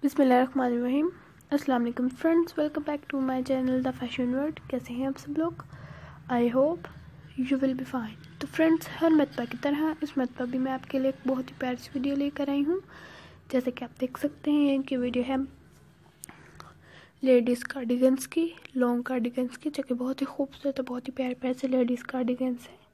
बिस्मिल्लाहिर्रहमानिर्रहीम। अस्सलाम वालेकुम friends, welcome back to my channel the fashion world. कैसे हैं आप सब लोग? I hope you will be fine. तो फ्रेंड्स, हर मरतबा की तरह इस मरतबा भी मैं आपके लिए एक बहुत ही प्यारी सी वीडियो लेकर आई हूँ। जैसे कि आप देख सकते हैं कि वीडियो है लेडीज़ कार्डिगन्स की, लॉन्ग कार्डिगन्स की, जो कि बहुत ही खूबसूरत और बहुत ही प्यारे प्यारे से लेडीज़ कार्डिगन्स हैं।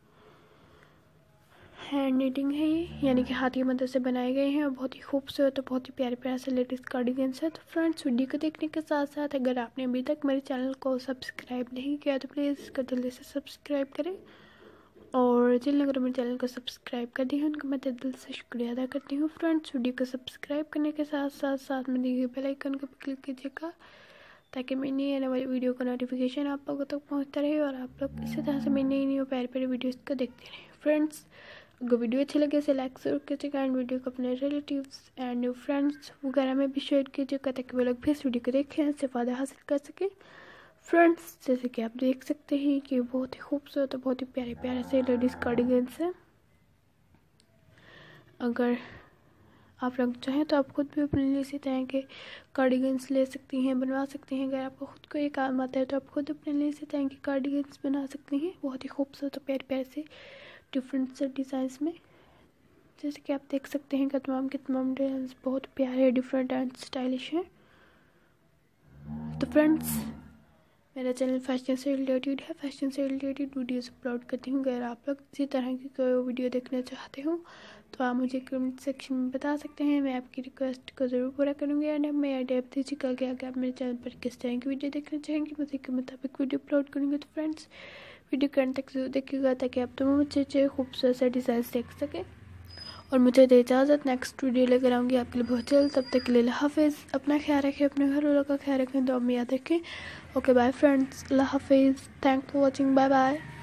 हैंड नीटिंग है ये, यानी कि हाथ की मदद से बनाए गए हैं और बहुत ही खूबसूरत और बहुत ही प्यारे प्यारे से लेडीज़ कार्डिगन्स है। तो फ्रेंड्स, वीडियो को देखने के साथ साथ अगर आपने अभी तक मेरे चैनल को सब्सक्राइब नहीं किया तो प्लीज़ इसको जल्दी से सब्सक्राइब करें, और जिन लोगों ने मेरे चैनल को सब्सक्राइब कर दिया है उनको मैं दिल से शुक्रिया अदा करती हूँ। फ्रेंड्स, वीडियो को सब्सक्राइब करने के साथ साथ साथ में दी गई बेल आइकन को क्लिक कीजिएगा, ताकि मेरी नई आने वाली वीडियो का नोटिफिकेशन आप लोगों तक पहुँचता रहे और आप लोग इसी तरह से मेरी नई नई प्यारी प्यारी वीडियोज़ को देखते रहें। फ्रेंड्स, अगर वीडियो अच्छी लगे इसे लाइक जरूर कीजिएगा एंड वीडियो को अपने रिलेटिव्स एंड फ्रेंड्स वगैरह में भी शेयर कीजिएगा, ताकि वो लोग भी इस वीडियो को देखें, इससे फ़ायदा हासिल कर सकें। फ्रेंड्स, जैसे कि आप देख सकते हैं कि बहुत ही खूबसूरत और बहुत ही प्यारे प्यारे से लेडीज़ कार्डिगन्स हैं। अगर आप लोग चाहें तो आप खुद भी अपने लिए इसी तरह के कार्डिगन्स ले सकती हैं, बनवा सकती हैं। अगर आपको खुद को ये काम आता है तो आप खुद अपने लिए इसी तरह के कार्डिगन्स बना सकती हैं, बहुत ही खूबसूरत और प्यारे प्यारे से डिफरेंट से डिज़ाइंस में। जैसे कि आप देख सकते हैं कि तमाम के तमाम डिज़ाइंस बहुत प्यारे, डिफरेंट एंड स्टाइलिश हैं। तो फ्रेंड्स, मेरा चैनल फैशन से रिलेटेड है, फैशन से रिलेटेड वीडियोस अपलोड करती हूँ। अगर आप लोग इसी तरह की कोई वीडियो देखना चाहते हो तो आप मुझे कमेंट सेक्शन में बता सकते हैं, मैं आपकी रिक्वेस्ट को ज़रूर पूरा करूँगी। एंड मैं आइडिया दीजिएगा कि अगर आप मेरे चैनल पर किस तरह की वीडियो देखना चाहेंगे, मैं उसी के मुताबिक वीडियो अपलोड करूँगी। तो फ्रेंड्स, वीडियो करने तक जरूर देखिएगा, ताकि आप तमाम अच्छे खूबसूरत से डिज़ाइन देख सकें। और मुझे दे इजाज़त, नेक्स्ट वीडियो लेकर आऊँगी आपके लिए बहुत जल्द। तब तक के लिए अल्लाह हाफिज़। अपना ख्याल रखें, अपने घर वालों का ख्याल रखें, दुआ में याद रखें। ओके बाय फ्रेंड्स, अल्लाह हाफिज़। Thank for watching, bye bye.